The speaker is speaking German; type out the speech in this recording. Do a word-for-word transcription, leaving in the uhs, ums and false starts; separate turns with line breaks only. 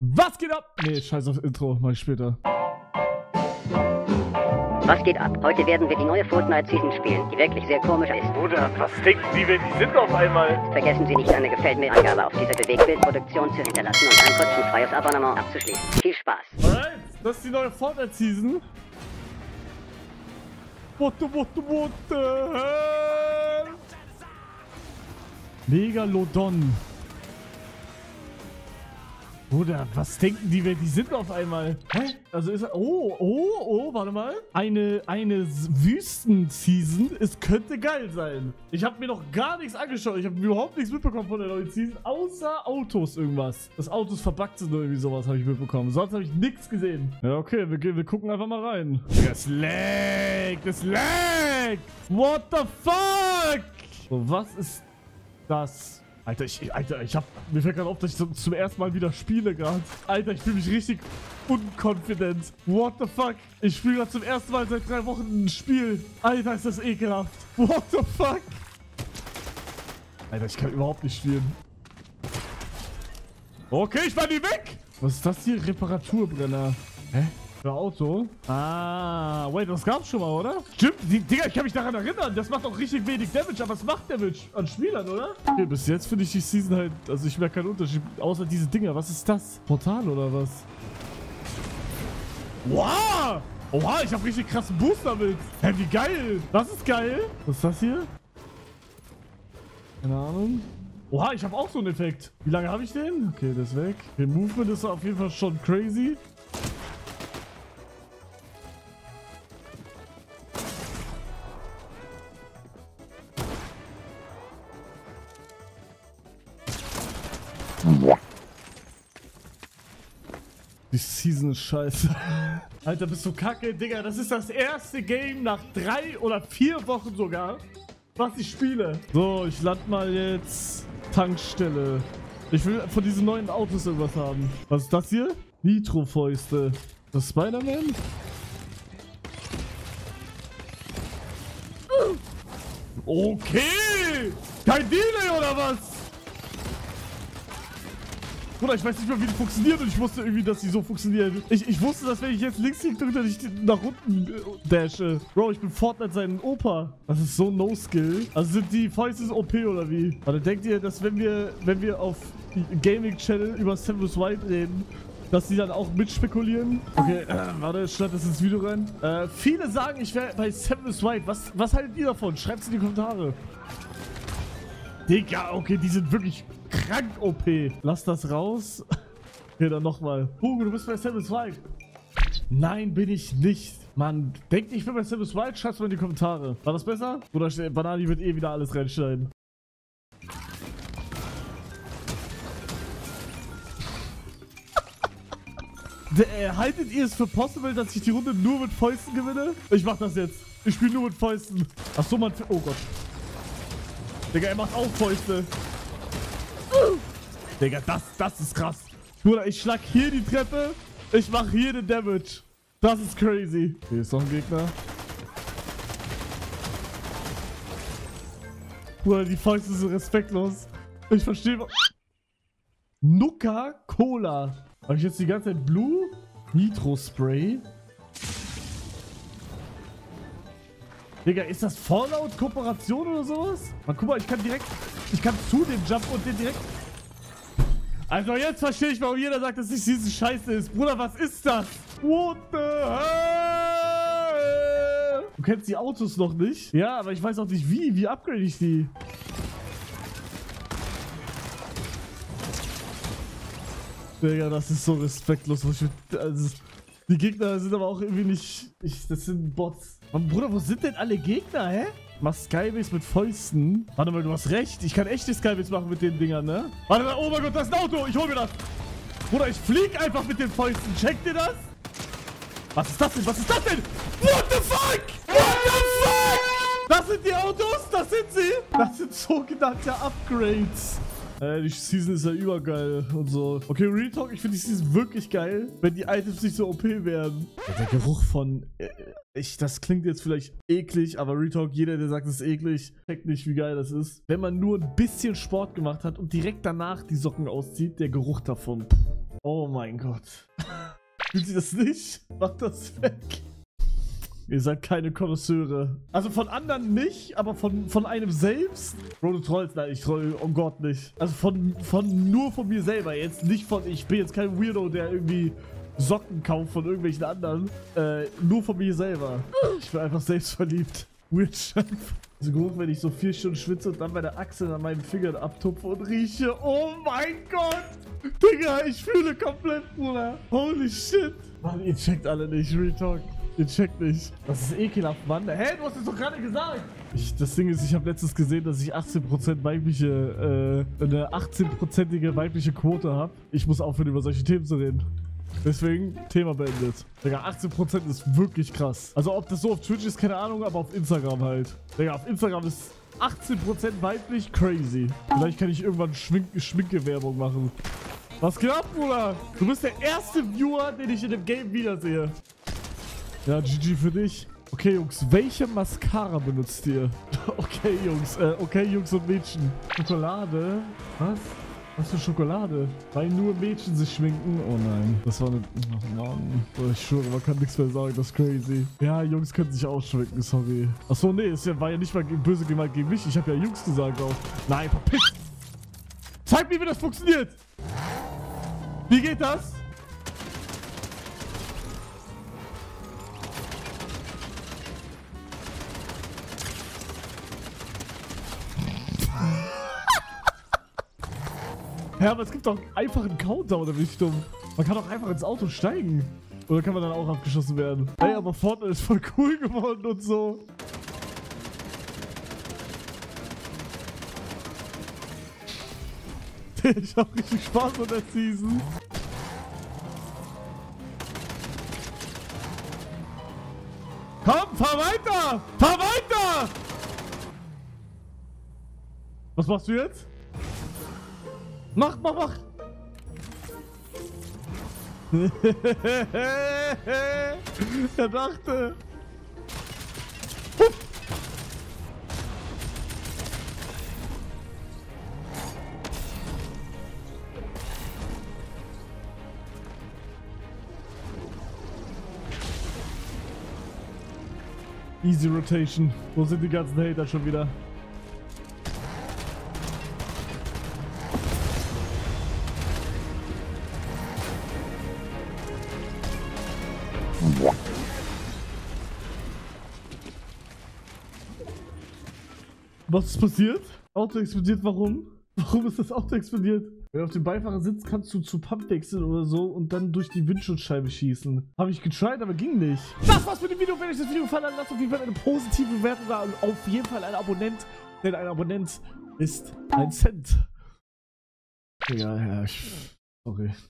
Was geht ab? Nee, scheiß auf Intro, mach ich später.
Was geht ab? Heute werden wir die neue Fortnite Season spielen, die wirklich sehr komisch ist.
Bruder, was denken die, wenn die sind auf einmal?
Vergessen Sie nicht, eine Gefällt mir Angabe auf dieser Bewegtbildproduktion zu hinterlassen und ein kostenfreies Abonnement abzuschließen. Viel Spaß!
Alright, das ist die neue Fortnite Season. Botte, botte, botte. Megalodon. Bruder, was denken die, wenn die sind auf einmal? Hä? Also ist er. Oh, oh, oh, warte mal. Eine, eine Wüsten-Season. Es könnte geil sein. Ich habe mir noch gar nichts angeschaut. Ich habe überhaupt nichts mitbekommen von der neuen Season. Außer Autos irgendwas. Dass Autos verbuggt sind oder irgendwie sowas habe ich mitbekommen. Sonst habe ich nichts gesehen. Ja, okay. Wir, wir gucken einfach mal rein. Das lag. Das lag. What the fuck? So, was ist das? Alter, ich, Alter, ich hab, mir fällt gerade auf, dass ich so, zum ersten Mal wieder spiele gerade. Alter, ich fühle mich richtig unconfident. What the fuck? Ich spiele gerade zum ersten Mal seit drei Wochen ein Spiel. Alter, ist das ekelhaft. What the fuck? Alter, ich kann überhaupt nicht spielen. Okay, ich war nie weg. Was ist das hier? Reparaturbrenner. Hä? Für Auto? Ah, wait, das gab's schon mal, oder? Stimmt, die, Digga, ich kann mich daran erinnern. Das macht auch richtig wenig Damage, aber es macht Damage an Spielern, oder? Okay, bis jetzt finde ich die Season halt, also ich merke keinen Unterschied, außer diese Dinger. Was ist das? Portal oder was? Wow! Oha, ich habe richtig krassen Boost damit. Hä, wie geil. Das ist geil. Was ist das hier? Keine Ahnung. Oha, ich habe auch so einen Effekt. Wie lange habe ich den? Okay, das ist weg. Okay, Movement ist auf jeden Fall schon crazy. Die Season ist scheiße. Alter, bist du kacke, Digga. Das ist das erste Game nach drei oder vier Wochen sogar, was ich spiele. So, ich lande mal jetzt Tankstelle. Ich will von diesen neuen Autos irgendwas haben. Was ist das hier? Nitro-Fäuste. Das ist Spider-Man? Okay! Kein Delay oder was? Bruder, ich weiß nicht mehr, wie die funktioniert und ich wusste irgendwie, dass die so funktionieren. Ich, ich wusste, dass wenn ich jetzt links drücke, dass ich nach unten äh, dashe. Bro, ich bin Fortnite sein Opa. Das ist so No-Skill. Also sind die Fäuste O P oder wie? Warte, denkt ihr, dass wenn wir, wenn wir auf Gaming-Channel über Severus White reden, dass die dann auch mitspekulieren? Okay, äh, warte, schneid das ins Video rein. Äh, viele sagen, ich wäre bei Severus White. Was, was haltet ihr davon? Schreibt es in die Kommentare. Digga, okay, die sind wirklich krank O P. Lass das raus. Okay, dann nochmal. Hugo, du bist bei Severus White. Nein, bin ich nicht. Mann, denkt, ich bin bei Severus White? Schreib's mal in die Kommentare. War das besser? Oder Banani wird eh wieder alles reinschneiden. äh, haltet ihr es für possible, dass ich die Runde nur mit Fäusten gewinne? Ich mach das jetzt. Ich spiele nur mit Fäusten. Achso, man... Oh Gott. Digga, er macht auch Fäuste. Uh. Digga, das, das ist krass. Bruder, ich schlag hier die Treppe. Ich mach hier den Damage. Das ist crazy. Hier ist noch ein Gegner. Bruder, die Fäuste sind respektlos. Ich verstehe... Nuka Cola. Habe ich jetzt die ganze Zeit Blue? Nitro Spray. Digga, ist das Fallout-Kooperation oder sowas? Mal guck mal, ich kann direkt... Ich kann zu dem Jump und den direkt... Also jetzt verstehe ich, warum jeder sagt, dass die Season scheiße ist. Bruder, was ist das? What the hell? Du kennst die Autos noch nicht? Ja, aber ich weiß auch nicht wie. Wie upgrade ich die? Digga, das ist so respektlos. Ich, also, die Gegner sind aber auch irgendwie nicht... Ich, das sind Bots. Mann, Bruder, wo sind denn alle Gegner, hä? Mach Skybase mit Fäusten. Warte mal, du hast recht. Ich kann echte Skybase machen mit den Dingern, ne? Warte mal, oh mein Gott, das ist ein Auto. Ich hol mir das. Bruder, ich flieg einfach mit den Fäusten. Checkt ihr das? Was ist das denn? Was ist das denn? What the fuck? What the fuck? Das sind die Autos? Das sind sie? Das sind sogenannte Upgrades. Äh, die Season ist ja übergeil und so. Okay, Real Talk, ich finde die Season wirklich geil, wenn die Items nicht so O P werden. Der Geruch von... Äh, ich, das klingt jetzt vielleicht eklig, aber Real Talk, jeder, der sagt, es ist eklig, checkt nicht, wie geil das ist. Wenn man nur ein bisschen Sport gemacht hat und direkt danach die Socken auszieht, der Geruch davon. Oh mein Gott. Fühlt sie das nicht? Mach das weg. Ihr seid keine Konnoisseure. Also von anderen nicht, aber von, von einem selbst? Bro, du trollst. Nein, ich troll um Gott nicht. Also von, von nur von mir selber. Jetzt nicht von, ich bin jetzt kein Weirdo, der irgendwie Socken kauft von irgendwelchen anderen. Äh, nur von mir selber. Ich bin einfach selbstverliebt. Weird Scheiß. So Geruch, wenn ich so vier Stunden schwitze und dann meine Achseln an meinen Fingern abtupfe und rieche. Oh mein Gott! Digga, ich fühle komplett, Bruder. Holy shit. Mann, ihr checkt alle nicht. Real Talk. Ihr checkt nicht. Das ist ekelhaft, Mann. Hä, du hast es doch gerade gesagt. Ich, das Ding ist, ich habe letztens gesehen, dass ich achtzehn Prozent weibliche, äh, eine achtzehn-prozentige weibliche Quote habe. Ich muss aufhören, über solche Themen zu reden. Deswegen, Thema beendet. Digga, achtzehn Prozent ist wirklich krass. Also ob das so auf Twitch ist, keine Ahnung, aber auf Instagram halt. Digga, auf Instagram ist achtzehn Prozent weiblich, crazy. Vielleicht kann ich irgendwann Schmink Schminke-Werbung machen. Was geht ab, Bruder? Du bist der erste Viewer, den ich in dem Game wiedersehe. Ja, G G für dich. Okay, Jungs, welche Mascara benutzt ihr? Okay, Jungs, äh, okay, Jungs und Mädchen. Schokolade? Was? Was für Schokolade? Weil nur Mädchen sich schminken? Oh nein. Das war eine... Oh Mann. Ich schwöre, man kann nichts mehr sagen. Das ist crazy. Ja, Jungs können sich auch schminken. Sorry. Achso, nee. Es war ja nicht mal böse gemeint gegen mich. Ich habe ja Jungs gesagt auch. Nein, verpiss. Zeig mir, wie das funktioniert. Wie geht das? Ja, aber es gibt doch einfach einen Countdown, oder bin ich dumm? Man kann doch einfach ins Auto steigen. Oder kann man dann auch abgeschossen werden? Ey, aber Fortnite ist voll cool geworden und so. Ich hab richtig Spaß mit der Season. Komm, fahr weiter! Fahr weiter! Was machst du jetzt? Mach, mach, mach! Er dachte. Hup. Easy Rotation. Wo sind die ganzen Hater schon wieder? Was ist passiert? Auto explodiert, warum? Warum ist das Auto explodiert? Wenn du auf dem Beifahrer sitzt, kannst du zu Pump wechseln oder so und dann durch die Windschutzscheibe schießen. Habe ich getried, aber ging nicht. Das war's mit dem Video. Wenn euch das Video gefallen hat, lasst auf jeden Fall eine positive Bewertung da und auf jeden Fall ein Abonnent. Denn ein Abonnent ist ein Cent. Ja, ja, ich... Sorry.